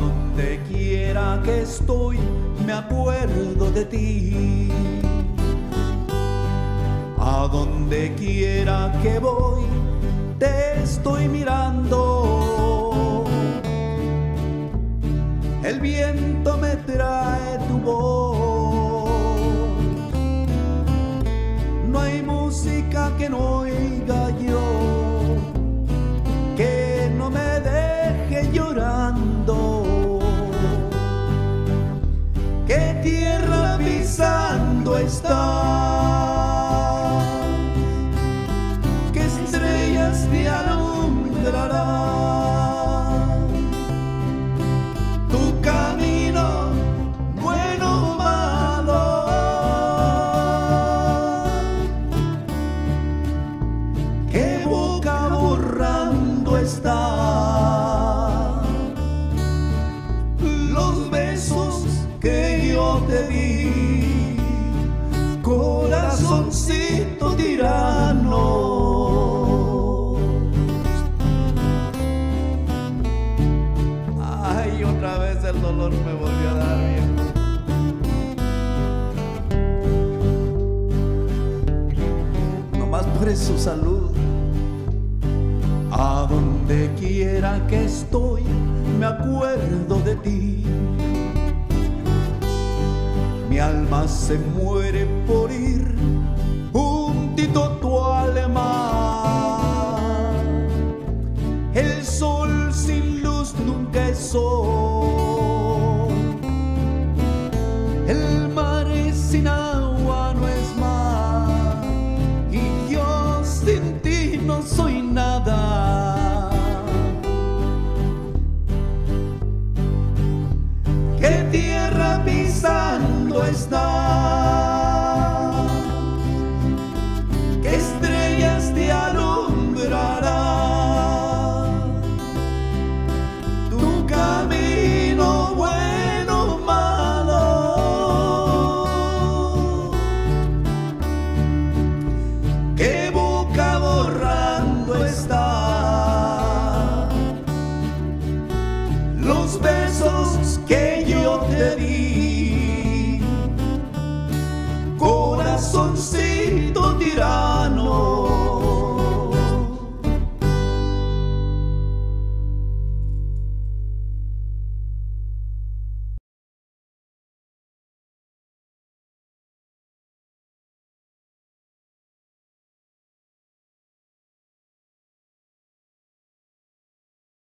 donde quiera que estoy, me acuerdo de ti. A donde quiera que voy, te estoy mirando. El viento me trae tu voz. No hay música que no oiga yo, que no me deje llorando. ¿Qué tierra pisando está? ¿Qué estrellas te alumbrarán? Tu camino, bueno o malo. ¿Qué boca borrando está? Los besos que yo te di, corazoncito tirano. Ay, otra vez el dolor me volvió a dar, viejo. Nomás por su salud. A donde quiera que estoy, me acuerdo de ti. Mi alma se muere por ir juntito a tu alma. El sol sin luz nunca es sol. El mar sin agua no es mar. Y yo sin ti no soy nada. ¿Qué tierra pisando está? ¿Qué estrellas te alumbrarán? Tu camino, bueno o malo. ¿Qué boca borrando está? Los besos que yo te di,